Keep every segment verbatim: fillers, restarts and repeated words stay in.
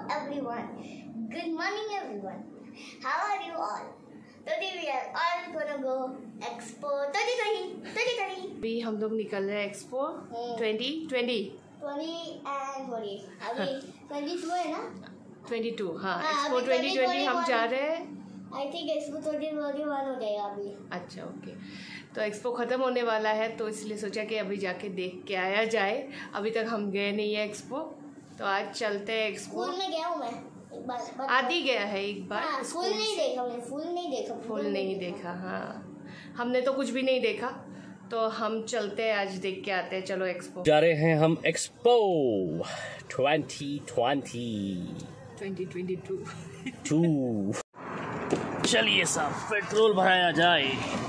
everyone. Good morning everyone. How are you all? Today we are all gonna go Expo twenty twenty. twenty twenty. अभी हम लोग निकल रहे हैं expo twenty twenty twenty and twenty. अभी twenty two है ना? Twenty two. हाँ, हाँ, एक्सपो अभी ट्वेंटी ट्वेंटी हम जा रहे हैं. I think expo twenty twenty one हो जाएगा अभी. अच्छा, ओके. तो एक्सपो ख़त्म होने वाला है, तो इसलिए सोचा कि अभी जाके देख के आया जाए. अभी तक हम गए नहीं है एक्सपो, तो आज चलते हैं एक्सपो. फूल में गया हूँ मैं एक बार. आदि गया है एक बार. हाँ, फूल नहीं देखा मैंने. फूल नहीं देखा. फूल नहीं देखा. हाँ, हमने तो कुछ भी नहीं देखा, तो हम चलते हैं आज देख के आते हैं. चलो एक्सपो जा रहे हैं हम. Expo twenty twenty twenty twenty two two. चलिए साहब, पेट्रोल भराया जाए.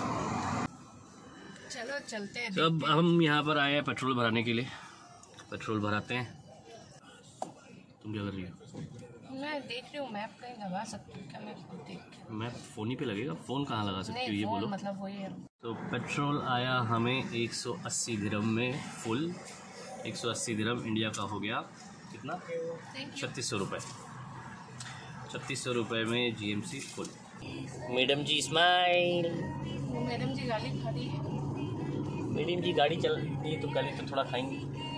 चलो चलते हैं. तो अब हम यहाँ पर आए हैं पेट्रोल भराने के लिए. पेट्रोल भराते हैं. तुम क्या कर रही हो? मैं देख रही हूँ मैप. कहीं लगा सकती हूँ क्या मैं? देख मैप फोन ही पे लगेगा. फ़ोन कहाँ लगा सकती हो ये बोलो. मतलब वही है. तो पेट्रोल आया हमें एक सौ अस्सी दिरहम में फुल. एक सौ अस्सी दिरहम इंडिया का हो गया कितना? छत्तीस सौ रुपये. छत्तीस सौ रुपये में GMC full. Madam ji smile. Madam ji गाली खा रही है. मैडम जी गाड़ी चल रही है तो गाली तो थोड़ा खाएंगी,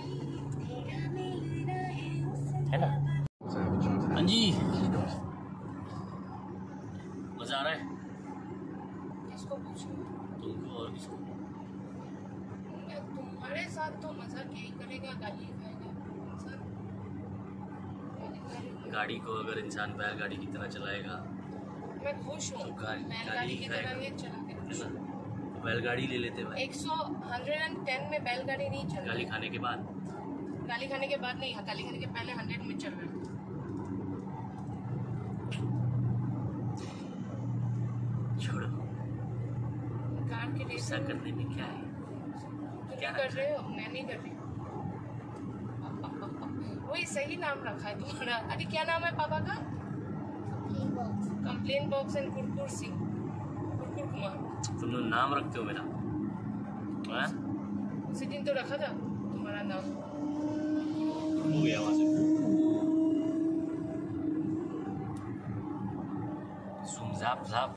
है ना? हाँ जी, मज़ा आ रहा है. किसको पूछो? तुमको और किसको? तुम्हारे साथ तो मज़ा यही करेगा, गाली खाएगा. गाड़ी को अगर इंसान बैलगाड़ी की तरह चलाएगा, मैं खुश हूँ. बैलगाड़ी की तरह ये चला के बैलगाड़ी ले लेते भाई. एक सौ हंड्रेड एंड टेन में बैलगाड़ी नहीं चल. गाली खाने के बाद. गाली खाने के बाद नहीं. हाँ, गाली खाने के पहले हंड्रेड में चल रहा है. छोड़ो, कार के रेस गुस्सा करने में क्या है? तुम क्या कर रहे हो? मैं नहीं कर रही. वही सही नाम रखा है तुम्हारा. अरे क्या नाम है पापा का? Complain box and Kurkur Singh. Kurkur Kumar. तुम लोग नाम रखते हो मेरा? हाँ? उसी दिन तो रखा था तुम्हारा नाम. हो गया वहाँ से. सुम जाप जाप.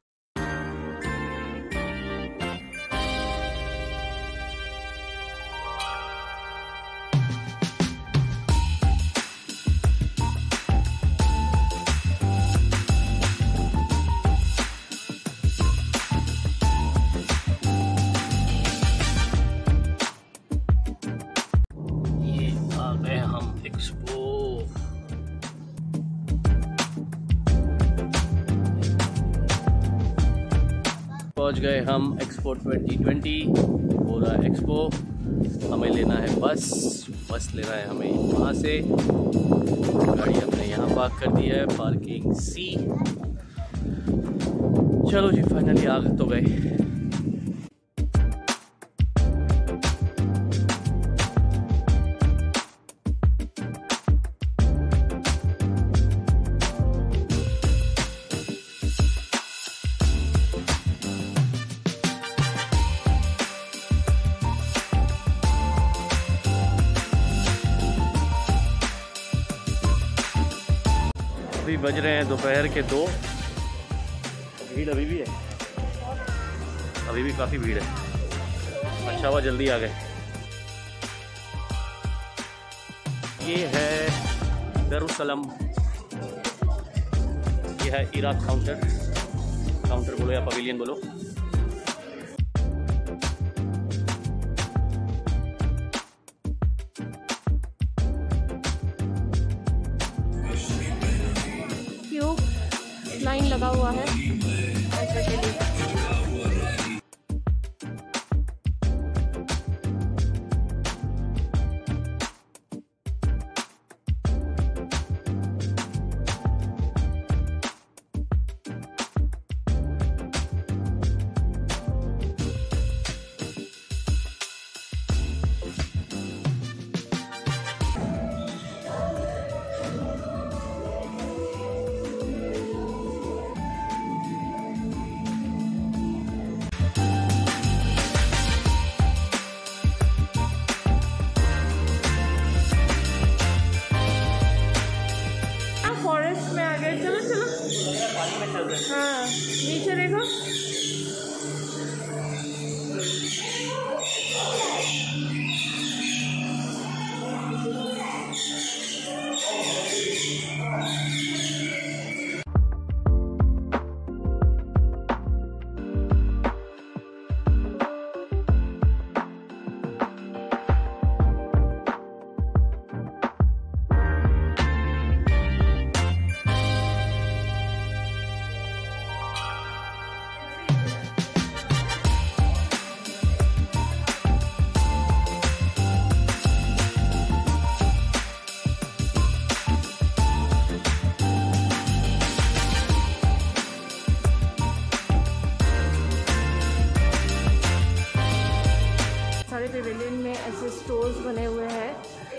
पहुंच गए हम एक्सपो ट्वेंटी ट्वेंटी. पूरा एक्सपो. हमें लेना है बस. बस लेना है हमें वहाँ से. गाड़ी हमने यहाँ पार्क कर दी है. Parking C. चलो जी, फाइनली आ तो गए. अभी बज रहे हैं दोपहर के दो. भीड़ अभी भी है. अभी भी काफ़ी भीड़ है. अच्छा हुआ जल्दी आ गए. ये है दरुसलम. ये है इराक काउंटर. काउंटर बोलो या पवेलियन बोलो. लाइन लगा हुआ है पैसे के लिए. पानी में चल रहे हैं। हाँ नीचे देखो। सारे पेविलियन में ऐसे स्टोर्स बने हुए हैं।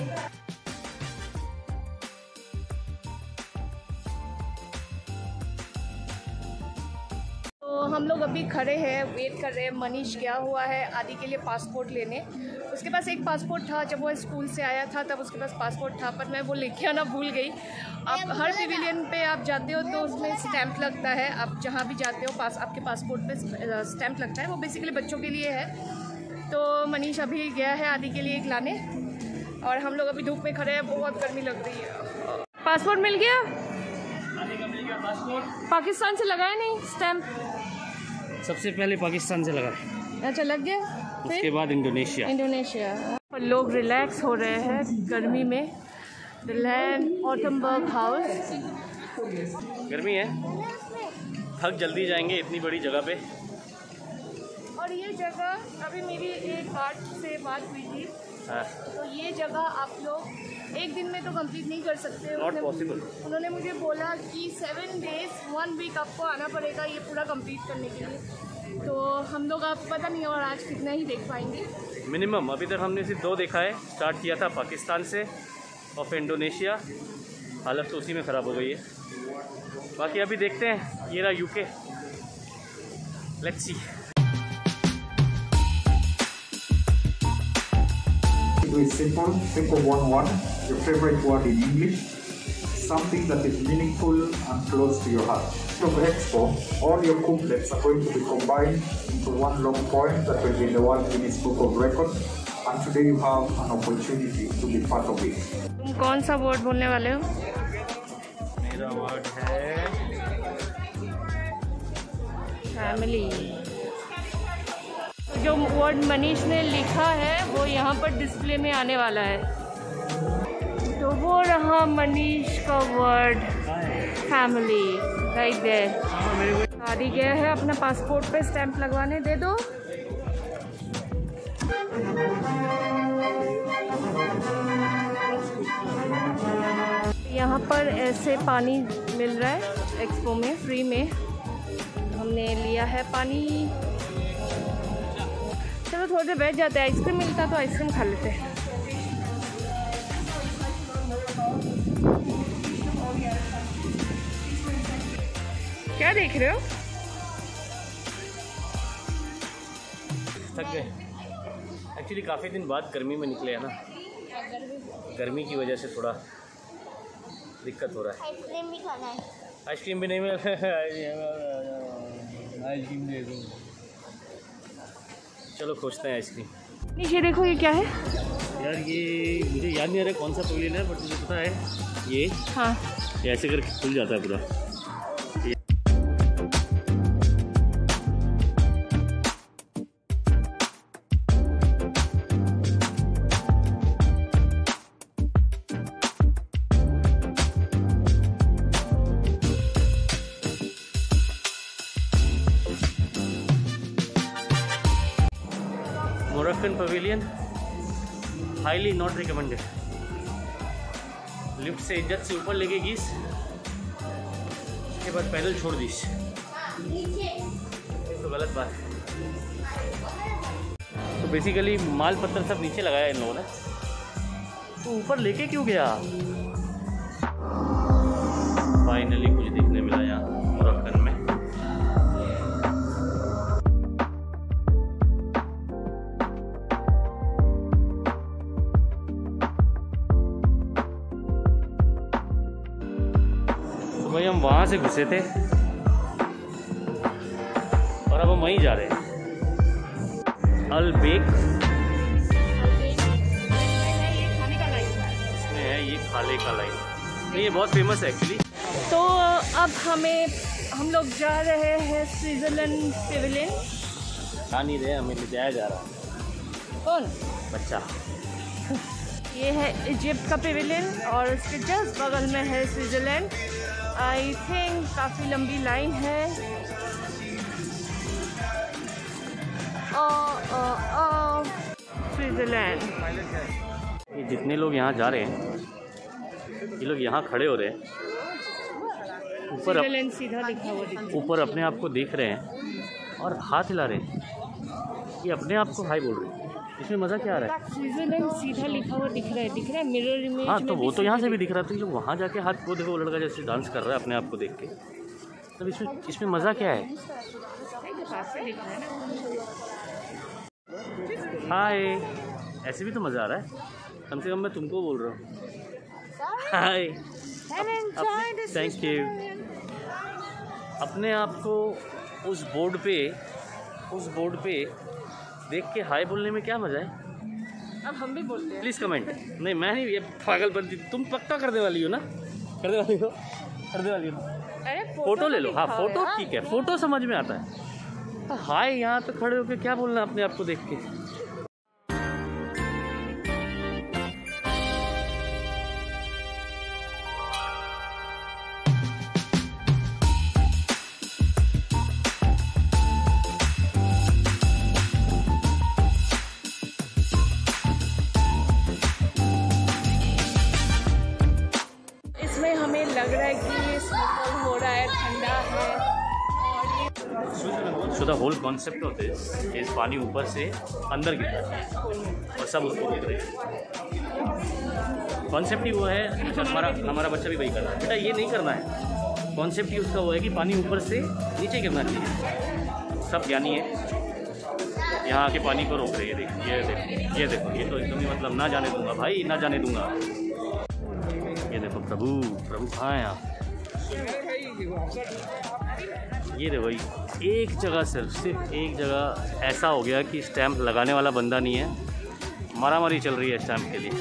तो हम लोग अभी खड़े हैं, वेट कर रहे हैं। मनीष गया हुआ है आदि के लिए पासपोर्ट लेने। उसके पास एक पासपोर्ट था जब वो स्कूल से आया था, तब उसके पास पासपोर्ट था, पर मैं वो लेके आना भूल गई। आप हर पेविलियन पे आप जाते हो तो उसमें स्टैंप लगता है। आप जहाँ भी जाते हो पास आपके पासपोर्ट पे स्टैंप लगता है। वो बेसिकली बच्चों के लिए है। तो मनीष अभी गया है आदि के लिए एक लाने, और हम लोग अभी धूप में खड़े हैं, बहुत गर्मी लग रही है। पासपोर्ट मिल गया? आदि का मिल गया पासपोर्ट। पाकिस्तान से लगाया नहीं स्टैंप? सबसे पहले पाकिस्तान से लगा, अच्छा लग गया। उसके बाद इंडोनेशिया। इंडोनेशिया। और लोग रिलैक्स हो रहे हैं गर्मी में। The land Autumberg house. गर्मी है, थक जल्दी जाएंगे इतनी बड़ी जगह पे। और ये जगह अभी मेरी एक गार्ड से बात हुई थी। हाँ। तो ये जगह आप लोग एक दिन में तो कंप्लीट नहीं कर सकते। Not possible. उन्होंने मुझे बोला कि सेवन डेज वन वीक आपको आना पड़ेगा ये पूरा कंप्लीट करने के लिए। तो हम लोग आप पता नहीं और आज कितना ही देख पाएंगे मिनिमम। अभी तक हमने सिर्फ दो देखा है। स्टार्ट किया था पाकिस्तान से और फिर इंडोनेशिया। हालत तो उसी में ख़राब हो गई है। बाकी अभी देखते हैं। ये रहा UK, let's see. It's simple. Think of one word, your favorite word in English, something that is meaningful and close to your heart. Of Expo, all your couplets are going to be combined into one long poem that will be in the World Guinness Book of Records. And today you have an opportunity to be part of it. तुम कौन सा word बोलने वाले हो? मेरा word है family. जो word Manish ने लिखा है वो यहाँ पर डिस्प्ले में आने वाला है। तो वो रहा मनीष का वर्ड फैमिली, राइट देयर। आदि गया है अपना पासपोर्ट पे स्टैंप लगवाने। दे दो। यहाँ पर ऐसे पानी मिल रहा है एक्सपो में फ्री में। हमने लिया है पानी। चलो थोड़ी देर बैठ जाते हैं। आइसक्रीम मिलता तो आइसक्रीम खा लेते हैं। क्या देख रहे हो? थक गए। एक्चुअली काफ़ी दिन बाद गर्मी में निकले हैं ना, गर्मी की वजह से थोड़ा दिक्कत हो रहा है। आइसक्रीम भी खाना है। आइसक्रीम भी नहीं मिल आइसक्रीम दे दो। चलो खोजते हैं आइसक्रीम। नीचे देखो ये क्या है? यार ये मुझे याद नहीं आ रहा कौन सा पवेलियन है, बट मुझे पता है ये हाँ ये ऐसे करके खुल जाता है पूरा। Moroccan pavilion highly not recommended. Lift से इज्जत से ऊपर लेके गीस, उसके बाद पैदल छोड़ दीस, तो गलत बात है। तो बेसिकली माल पत्थर सब नीचे लगाया इन लोगों ने, तो ऊपर लेके क्यों गया? फाइनली कुछ देखने मिला यहाँ मोरक्कन में। तो भाई हम वहाँ से घुसे थे और अब हम वहीं जा रहे हैं। अलबेक इसमें है ये खाले का लाइन, तो ये बहुत फेमस है एक्चुअली। तो अब हमें हम लोग जा रहे हैं स्विट्ज़रलैंड पेविलियन। आ नहीं रहे, हमें ले जाया जा रहा है। कौन? बच्चा। ये है इजिप्ट का पेविलियन और उसके जस्ट बगल में है स्विट्ज़रलैंड। आई थिंक काफ़ी लंबी लाइन है। स्विट्ज़रलैंड। ये जितने लोग यहाँ जा रहे हैं ये लोग यहाँ खड़े हो रहे हैं, ऊपर स्विट्ज़रलैंड सीधा लिखा हुआ दिख ऊपर अपने आप को देख रहे हैं और हाथ हिला रहे हैं। ये अपने आप को हाई बोल रहे हैं। इसमें मज़ा क्या आ रहा है? स्विट्ज़रलैंड सीधा लिखा हुआ दिख रहा है, दिख रहा है मिरर इमेज। हाँ तो वो तो यहाँ से भी दिख रहा था। ये लोग वहाँ जाके हाथ को देखो, वो लड़का जैसे डांस कर रहा है अपने आप को देख के। तब इसमें इसमें मज़ा क्या है? हाय, ऐसे भी तो मज़ा आ रहा है। कम से कम मैं तुमको बोल रहा हूँ हाय। Thank you. अपने आप को उस बोर्ड पे उस बोर्ड पे देख के हाय बोलने में क्या मज़ा है? अब हम भी बोलते हैं। Please comment. नहीं मैं नहीं, ये पागलपंती तुम पक्का कर दे वाली हो ना? कर दे वाली हो कर दे वाली हो अरे फोटो ले लो। हाँ फोटो ठीक है, फोटो समझ में आता है। हाय यहाँ पे खड़े होके क्या बोलना अपने आप को देख के? इसमें हमें लग रहा है कि ये स्नोफॉल हो रहा है, ठंडा है। So the whole concept of this is पानी ऊपर से अंदर गिरता है और सब उसको गिर रहे हैं। कॉन्सेप्ट ही वो है। हमारा हमारा बच्चा भी वही कर रहा है। बेटा ये नहीं करना है। कॉन्सेप्ट ही उसका वो है कि पानी ऊपर से नीचे गिरना चाहिए। सब ज्ञानी है, यहाँ आके पानी को रोक रहे हैं। देख ये देखो ये देखो ये तो एकदम ही मतलब ना जाने दूंगा भाई, ना जाने दूंगा। ये देखो प्रभु प्रभु कहाँ हैं आप? ये देखो एक जगह सिर्फ सिर्फ एक जगह ऐसा हो गया कि स्टैंप लगाने वाला बंदा नहीं है। मारामारी चल रही है स्टैंप के लिए।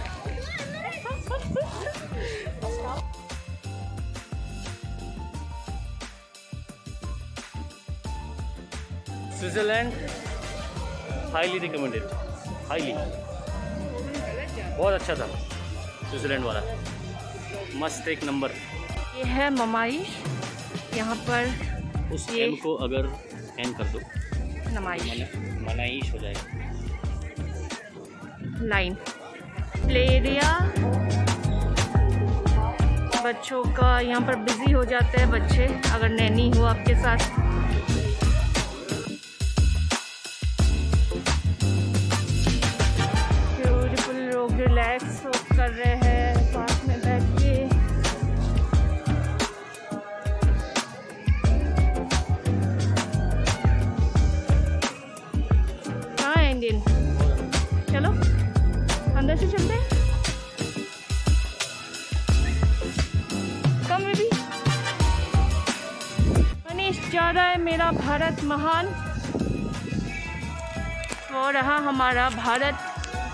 Switzerland highly recommended, highly. बहुत अच्छा था स्विट्ज़रलैंड वाला, मस्त एक नंबर। ये है ममाइश। यहाँ पर उस ये एम को अगर एन कर दो नमाइश मनाइश हो जाएगा। Line play area. बच्चों का यहाँ पर बिजी हो जाते हैं बच्चे, अगर नैनी हो आपके साथ। ब्यूटीफुल लोग रिलैक्स कर रहे हैं पार्क में बैठ के। कहाँ है इंडियन? चलो अंदर से चलते हैं। कम में भी मनीष जा रहा है। मेरा भारत महान हो रहा हमारा भारत।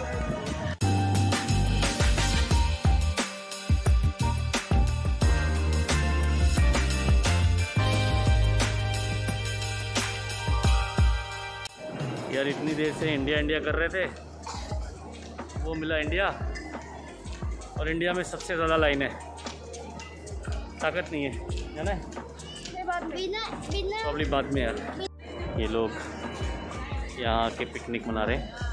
यार इतनी देर से इंडिया इंडिया कर रहे थे, वो मिला इंडिया। और इंडिया में सबसे ज़्यादा लाइन है, ताकत नहीं है, है ना? प्रॉब्लम बाद में यार। ये लोग यहाँ के पिकनिक मना रहे हैं,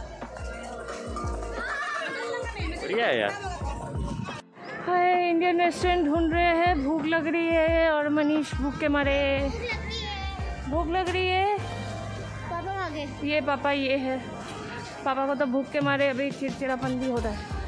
बढ़िया है यार। हाय, इंडियन रेस्टोरेंट ढूंढ रहे हैं। भूख लग रही है और मनीष भूख के मारे भूख लग रही है। पापा आगे। ये पापा ये है। पापा को तो भूख के मारे अभी चिड़चिड़ापन भी हो रहा है।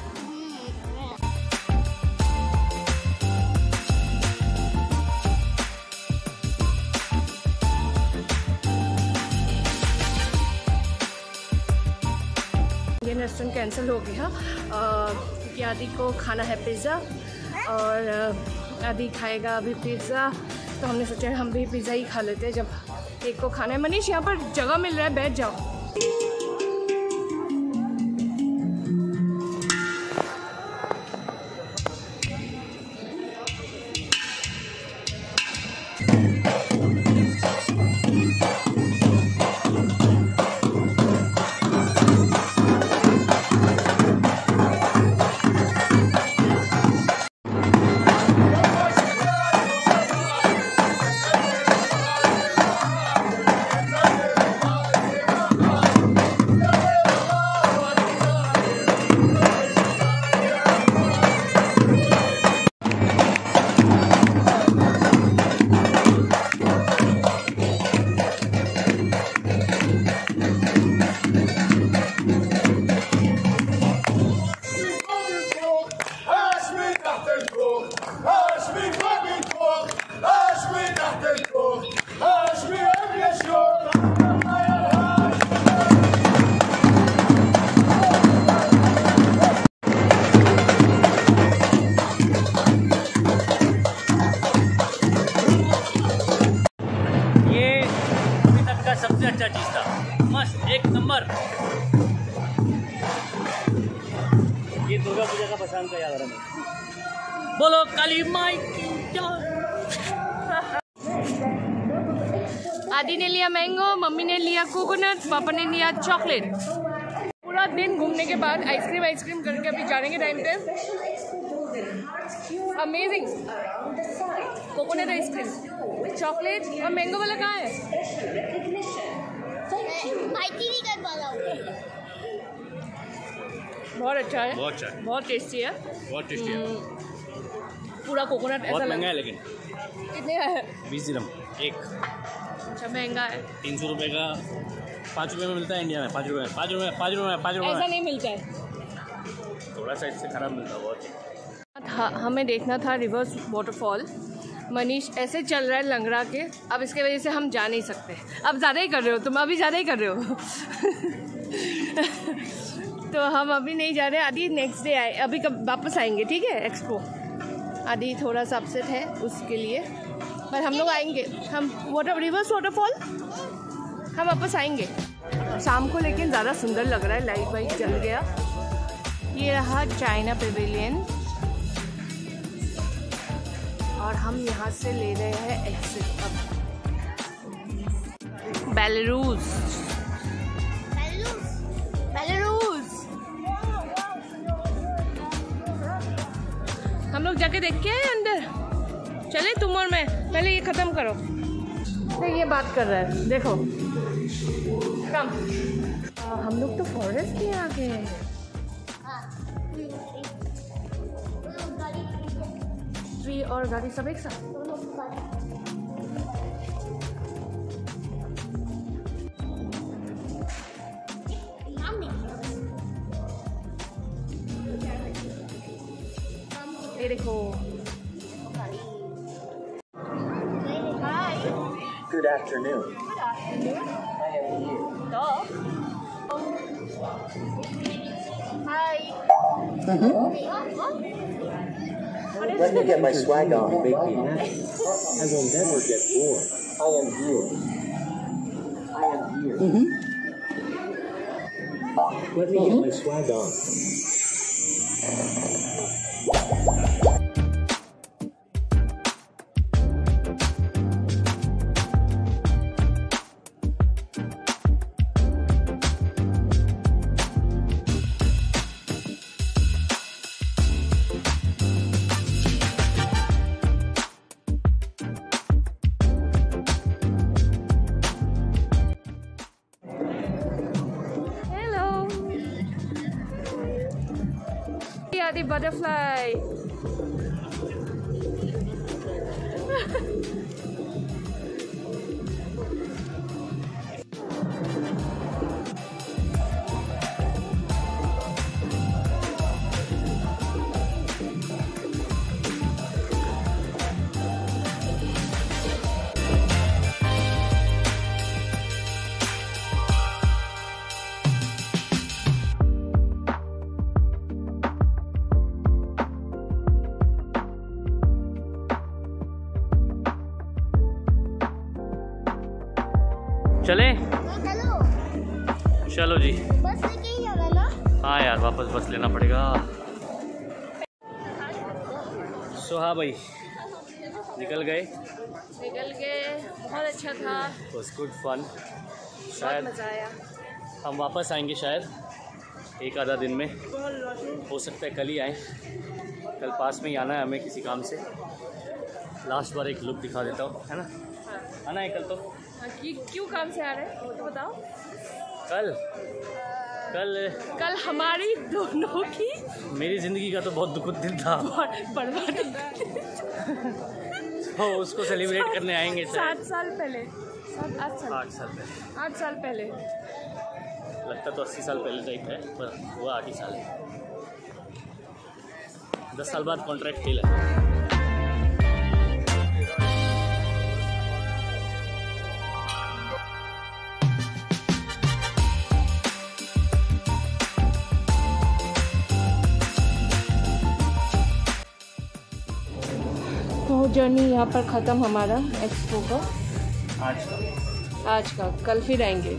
इंडियन रेस्टोरेंट कैंसिल हो गया क्योंकि आदि को खाना है पिज़्ज़ा और आदि खाएगा अभी पिज़्ज़ा, तो हमने सोचा हम भी पिज़्ज़ा ही खा लेते हैं जब एक को खाना है। मनीष यहाँ पर जगह मिल रहा है, बैठ जाओ। सबसे अच्छा चीज था, मस्त एक नंबर। ये दुर्गा पूजा का पहचान का याद आ रहा है। बोलो काली माई की जय। आदि ने लिया मैंगो, मम्मी ने लिया कोकोनट, पापा ने लिया चॉकलेट। पूरा दिन घूमने के बाद आइसक्रीम आइसक्रीम करके अभी जाने के टाइम पे अमेजिंग कोकोनट आइसक्रीम, चॉकलेट और मैंगो वाला कहाँ है? बहुत अच्छा है, बहुत अच्छा है, बहुत टेस्टी है, बहुत टेस्टी है। पूरा कोकोनट ऐसा बहुत महंगा लगा है लेकिन कितने का है? बीस दिरहम एक। अच्छा महंगा है, तीन सौ रुपये का पाँच रुपये में मिलता है इंडिया में। पाँच रुपये पाँच रुपये पाँच रुपये पाँच रुपये ऐसा नहीं मिलता है, थोड़ा सा इससे खराब मिलता है बहुत। हाँ, हमें देखना था रिवर्स वाटरफॉल। मनीष ऐसे चल रहा है लंगड़ा के, अब इसके वजह से हम जा नहीं सकते। अब ज़्यादा ही कर रहे हो तुम, अभी ज़्यादा ही कर रहे हो तो हम अभी नहीं जा रहे, आदि नेक्स्ट डे आए, अभी कब वापस आएंगे, ठीक है। एक्सपो आदि थोड़ा सा अपसेट है उसके लिए, पर हम लोग आएंगे। हम वाटर रिवर्स वाटरफॉल हम वापस आएंगे शाम को, लेकिन ज़्यादा सुंदर लग रहा है, लाइट वाइट जल गया। ये रहा चाइना पेविलियन और हम यहाँ से ले रहे हैं एग्जिट अब। बेलारूस बेलारूस हम लोग जाके देख के आए अंदर। चले तुम और मैं, पहले ये ख़त्म करो। तो ये बात कर रहा है, देखो कम। आ, हम लोग तो फॉरेस्ट में आ गए हैं। ट्री और गाड़ी सब एक साथ। ये देखो। Good afternoon. Good afternoon. I am here. Dog. Hi. Let me get my swag on and make me happy. I will never get bored. I am here. I am here. Let me get my swag on. The butterfly. चले? चलो चलो जी। बस लेके ही आना ना। हाँ यार, वापस बस लेना पड़ेगा। सो हाँ भाई, निकल गए निकल गए, बहुत अच्छा था, वॉज गुड फन। बहुत शायद मज़ा आया। हम वापस आएंगे शायद एक आधा दिन में, हो सकता है कल ही आए। कल पास में ही आना है हमें किसी काम से। लास्ट बार एक लुक दिखा देता हूँ, है ना? आना है कल तो। हाँ, कि क्यों काम से आ रहे हैं वो तो बताओ। कल कल कल हमारी दोनों की मेरी ज़िंदगी का तो बहुत दुखद दिन था, बर्बादी। तो उसको सेलिब्रेट करने आएंगे शायद। सात साल पहले, सात आठ साल आठ साल पहले, आठ साल पहले। लगता तो अस्सी साल पहले टाइप है, पर हुआ आठ ही साल है। दस साल बाद कॉन्ट्रैक्ट फेल है। तो जर्नी यहाँ पर ख़त्म हमारा एक्सपो का आज का आज का। कल फिर आएंगे।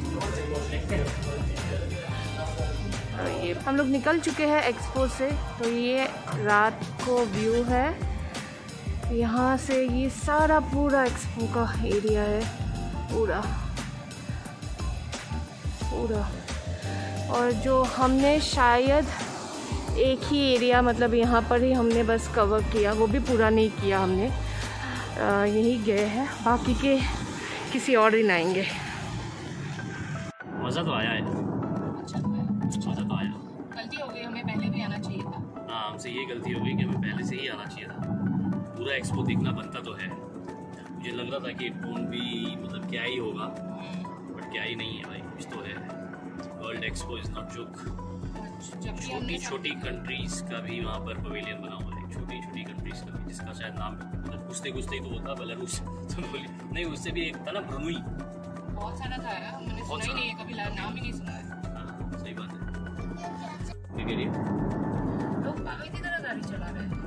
तो ये हम लोग निकल चुके हैं एक्सपो से। तो ये रात को व्यू है यहाँ से। ये सारा पूरा एक्सपो का एरिया है, पूरा पूरा। और जो हमने शायद एक ही एरिया, मतलब यहाँ पर ही हमने बस कवर किया, वो भी पूरा नहीं किया हमने। आ, यही गए हैं, बाकी के किसी और दिन आएंगे। मज़ा तो आया है, मज़ा तो आया। गलती हो गई, हमें पहले भी आना चाहिए था। हाँ, हमसे ये गलती हो गई कि हमें पहले से ही आना चाहिए था। पूरा एक्सपो देखना बनता तो है। मुझे लग रहा था कि कौन भी मतलब क्या ही होगा, बट क्या ही नहीं है भाई, कुछ तो है। World expo is not joke. छोटी छोटी कंट्रीज का भी वहाँ पर पवेलियन बना हुआ है, छोटी छोटी कंट्रीज का भी, जिसका शायद नाम मतलब घुसते घुसते ही तो होता बेलारूस। तो बोली नहीं, उससे भी एक था ना ब्रुनई, बहुत सारा था यार, मैंने सुना ही नहीं है कभी, नाम ही नहीं सुना है। हाँ सही बात है। क्या कह रही है? लोग पागल की तरह गाड़ी चला रहे हैं।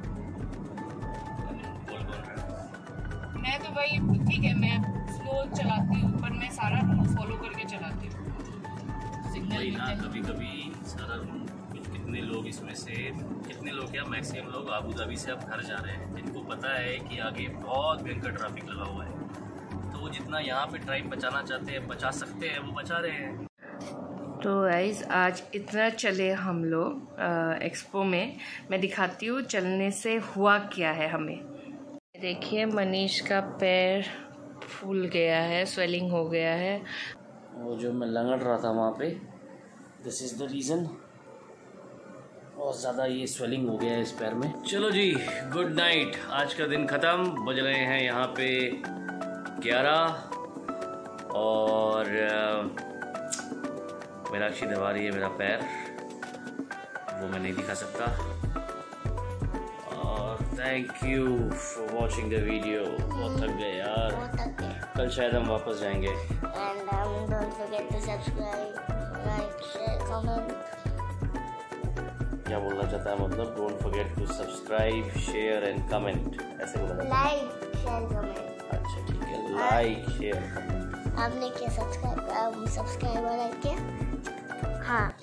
बोल कौन रहा है? मैं तो भाई ठीक है, मैं स्लो चलाती हूँ, पर मैं सारा रूल फॉलो करके चलाती हूँ। वही ना, कभी कभी सारा कुछ कितने लोग इसमें से, कितने लोग क्या मैक्सिमम लोग आबू धाबी से अब घर जा रहे हैं, जिनको पता है कि आगे बहुत भयंकर ट्रैफिक लगा हुआ है, तो वो जितना यहाँ पे टाइम बचाना चाहते हैं, बचा सकते हैं, वो बचा रहे हैं। तो गाइस आज इतना चले हम लोग एक्सपो में। मैं दिखाती हूँ चलने से हुआ क्या है हमें। देखिए मनीष का पैर फूल गया है, स्वेलिंग हो गया है। वो जो मैं लंगड़ रहा था वहाँ पे, दिस इज़ द रीज़न। बहुत ज़्यादा ये स्वेलिंग हो गया है इस पैर में। चलो जी, गुड नाइट। आज का दिन ख़त्म। बज रहे हैं यहाँ पे ग्यारह और मीनाक्षी दबा रही है मेरा पैर, वो मैं नहीं दिखा सकता। और thank you for watching the video. बहुत थक गए यार, कल शायद हम वापस जाएंगे। And um, don't forget to subscribe, like, share, comment. क्या बोलना चाहता है मतलब? Don't forget to subscribe, share and comment, ऐसे बोला? Like, share, comment. अच्छा ठीक है, लाइक शेयर कमेंट। आपने क्या सब्सक्राइब सब्सक्राइबर है क्या? हाँ।